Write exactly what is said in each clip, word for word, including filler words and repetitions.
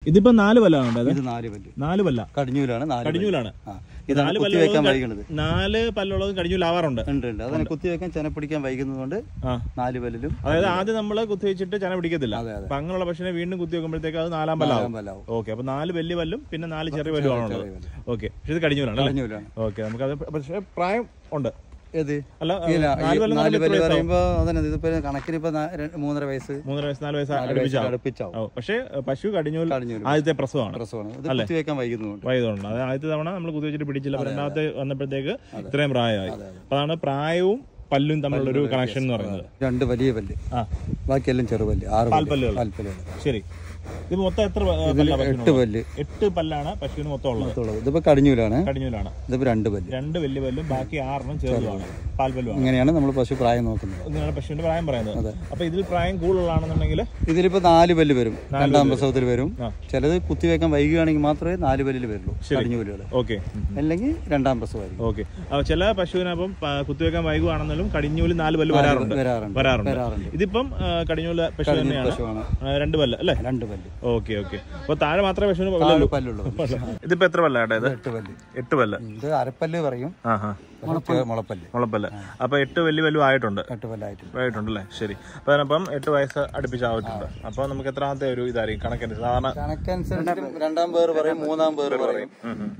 ഇതിപ്പോ നാല് പല്ലാണ്. ഇത് നാല് പല്ല്. നാല് പല്ല കടിഞ്ഞൂലാണ്. കടിഞ്ഞൂലാണ്. ഇതാണ് കുത്തിവെക്കാൻ വൈകുന്നത്. നാല് പല്ലുള്ളത് കടിഞ്ഞൂലാവാറുണ്ട്. ഉണ്ട് ഉണ്ട്. അതിനെ കുത്തിവെക്കാൻ ചെന പിടിക്കാൻ വൈകുന്നതുകൊണ്ട് നാല് പല്ലിലും. അതായത് ആദ്യം നമ്മള് കുത്തിവെച്ചിട്ട് ചെന പിടിക്കത്തില്ല. അപ്പൊ അങ്ങനെയുള്ള പശുവിനെ വീണ്ടും കുത്തിവെക്കുമ്പോഴത്തേക്ക് അത് നാലാം പല്ലാവും. ഓക്കെ, അപ്പൊ നാല് വലിയ പല്ലും പിന്നെ നാല് ചെറിയ പല്ലും ആണുള്ളത്. ഓക്കെ, പക്ഷെ ഇത് കടിഞ്ഞൂലാണ്. കടിഞ്ഞൂലാണ്. ഓക്കെ, നമുക്കത് പക്ഷെ പ്രായം ഉണ്ട്. ഏത് അല്ല, നാല് പല്ല് പറയുമ്പോ അതന്നെ ഇതിപ്പോ കണക്കിന് ഇപ്പൊ മൂന്നര വയസ്സ് മൂന്നര വയസ്സ് നാല് വയസ്സ് അടുപ്പിച്ചാവും. പക്ഷെ പശു കടിഞ്ഞൂൽ ആദ്യത്തെ പ്രസവമാണ്. പ്രസവമാണ്. കുത്തിവെക്കാൻ വൈകുന്നുണ്ട്. വൈകുന്നുണ്ട്. അത് ആദ്യത്തെ തവണ നമ്മൾ കുത്തിവെച്ചിട്ട് പിടിച്ചില്ല. രണ്ടാമത്തെ വന്നപ്പോഴത്തേക്ക് ഇത്രയും പ്രായമായി. അതാണ് പ്രായവും പല്ലും തമ്മിലുള്ള ഒരു കണക്ഷൻ എന്ന് പറയുന്നത്. രണ്ട് വലിയ പല്ല്, ബാക്കിയെല്ലാം ചെറുപല്ല്, ആറ് പാൽപ്പല്ലുകൾ. ശരി, ഇത് മൊത്തം എത്ര? എട്ട് പല്ല്. എട്ട് പല്ലാണ് പശുവിന് മൊത്തം ഉള്ളത്. ഇതിപ്പോ കടിഞ്ഞൂലാണ്. കടിഞ്ഞൂലാണ്. ഇതിപ്പോ രണ്ട് പല്ല്. രണ്ട് വലിയ പല്ലും ബാക്കി ആറെണ്ണം ചെറുതാണ്, പാൽപ്പല്ലും. ഇങ്ങനെയാണ് നമ്മൾ പശു പ്രായം നോക്കുന്നത്. ഇങ്ങനെയാണ് പശുവിന്റെ പ്രായം പറയുന്നത്. അപ്പൊ ഇതിൽ പ്രായം കൂടുതലാണെന്നുണ്ടെങ്കിൽ ഇതിലിപ്പോ നാല് പല്ല് വരും. രണ്ടാം പ്രസവത്തിൽ വരും. ചിലത് കുത്തിവെക്കാൻ വൈകുകയാണെങ്കിൽ മാത്രമേ നാല് പല്ലിൽ വരുള്ളൂ കടിഞ്ഞൂലുകൾ. ഓക്കെ, അല്ലെങ്കിൽ രണ്ടാം പ്രസവമായിരിക്കും. ഓക്കെ, ചില പശുവിനപ്പം കുത്തിവെക്കാൻ വൈകുകയാണെന്നാലും കടിഞ്ഞൂല് നാല് പല്ല് വരാറുണ്ട് വരാറുണ്ട് ഇതിപ്പം കടിഞ്ഞൂല് പശു തന്നെയാണ്. രണ്ട് പല്ല് അല്ലേ? രണ്ട് പല്ല്. Okay okay. അപ്പൊ താഴെ മാത്രമേ പശുവിന് പല്ലുള്ളൂ. ഇതിപ്പോ എത്ര പല്ലാണ്? എട്ട് പല്ല്. എട്ട് പല്ല്. ഇത് അരപ്പല്ല് പറയും. മുളപ്പല്ല്. മുളപ്പല്ല്. അപ്പൊ എട്ട് വലിയ വല്ലു ആയിട്ടുണ്ട്. എട്ട് പല്ലായിട്ടുണ്ട് അല്ലേ? ശരി. അപ്പൊ അതിനപ്പം എട്ട് വയസ്സ് അടുപ്പിച്ചാവിട്ടുണ്ട്. അപ്പൊ നമുക്ക് എത്രാമത്തെ ഒരു ഇതായിരിക്കും കണക്കനുസരിച്ച്? സാധാരണ കണക്കനുസരിച്ച് രണ്ടാം പേര് പറയും, മൂന്നാം പേര് പറയും.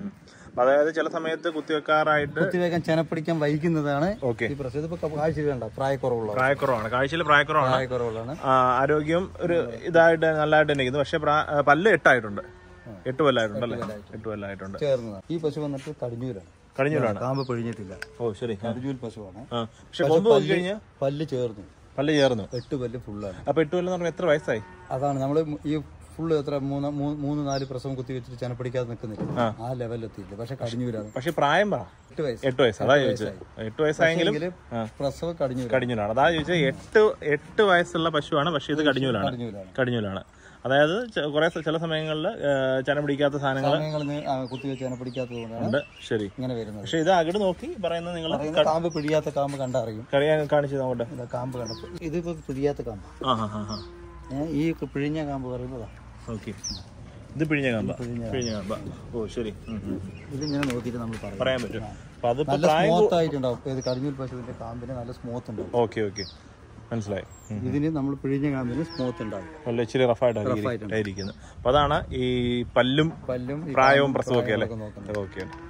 അതായത് ചില സമയത്ത് കുത്തിവെക്കാറായിട്ട് കുത്തിവെക്കാൻ ചെനപ്പിടിക്കാൻ വൈകുന്നതാണ്. ഓക്കെ, കാഴ്ച വേണ്ട, പ്രായക്കുറവുള്ള പ്രായക്കുറവാണ്. കാഴ്ചയിൽ പ്രായക്കുറവാണ്. പ്രായക്കുറവുള്ളതാണ്. ആരോഗ്യം ഒരു ഇതായിട്ട് നല്ലതായിട്ട് തന്നെ ഇരിക്കുന്നു. പക്ഷെ പല്ല് എട്ടായിട്ടുണ്ട്. എട്ട് പല്ലായിട്ടുണ്ട് അല്ലേ? എട്ട് പല്ലായിട്ടുണ്ട്. ചേർന്നതാണ്. ഈ പശു വന്നിട്ട് കടിഞ്ഞൂരാണ്. കടിഞ്ഞൂരാണ്. കാമ്പ് പിഴിഞ്ഞിട്ടില്ല. ഓ ശരി. കടിഞ്ഞൂൽ പശുവാണ്. പക്ഷെ കൊമ്പ് പോയി കഴിഞ്ഞാൽ പല്ല് ചേർന്നു. പല്ല് ചേർന്നു. എട്ട് പല്ല് ഫുള്ളാണ്. അപ്പൊ എട്ട് പല്ല് പറഞ്ഞാൽ എത്ര വയസ്സായി? അതാണ് നമ്മള് ഈ ഫുള്ള് എത്ര മൂന്ന് മൂന്ന് നാല് പ്രസവം കുത്തി വെച്ചിട്ട് ചെനപ്പിടിക്കാതെ നിൽക്കുന്നില്ല, ആ ലെവലിൽ എത്തിയില്ല. പക്ഷെ കടിഞ്ഞൂരാണ്. പക്ഷെ പ്രായം പറ എട്ട് വയസ്സ്. എട്ട് വയസ്സ്. അതാ ചോദിച്ചത്. എട്ട് വയസ്സായെങ്കിലും പ്രസവം കടിഞ്ഞൂൽ കടിഞ്ഞൂലാണ്. അതാ ചോദിച്ചത്. എട്ട് എട്ട് വയസ്സുള്ള പശുവാണ്, പക്ഷെ ഇത് കടിഞ്ഞൂലാണ്. കടിഞ്ഞൂലാണ്. അതായത് കുറെ ചില സമയങ്ങളിൽ ചെന പിടിക്കാത്ത സാധനങ്ങൾ കുത്തിവെച്ച് ചെന പിടിക്കാത്തതുകൊണ്ടാണ്. ശരി, ഇങ്ങനെ വരുന്നത്. പക്ഷെ ഇത് അകട് നോക്കി പറയുന്നത് നിങ്ങൾ കാമ്പ് പിടിയാത്ത കാമ്പ് കണ്ടറിയും. കാണിച്ചു നോക്കട്ടെ. കാമ്പ് കണ്ടപ്പോ ഇതിപ്പോ പിടിയാത്ത കാമ്പ്. ഈ പിഴിഞ്ഞ കാമ്പ് പറയുന്നതാ. ഓക്കെ, ഇത് പിഴിഞ്ഞ കാമ്പ. പിഴിഞ്ഞ കാമ്പ. ഓ ശരി. ഇതിങ്ങനെ നോക്കിയിട്ട് നമ്മൾ പറയാൻ പറ്റും. നല്ല സ്മൂത്ത് ആയിട്ടുണ്ടാവും. ഇത് കടിഞ്ഞൂൽ പശുവിന്റെ കാമ്പിന് നല്ല സ്മൂത്ത് ഉണ്ടാവും. ഓക്കെ ഓക്കെ, മനസ്സിലായി. ഇതിന് നമ്മൾ പിഴിഞ്ഞ കാമ്പിന് സ്മൂത്ത് ഉണ്ടാവും. ഇച്ചിരി റഫായിട്ടായിരിക്കുന്നത്. അപ്പൊ അതാണ് ഈ പല്ലും പല്ലും പ്രായവും പ്രസവമൊക്കെ അല്ലേ? ഓക്കെ.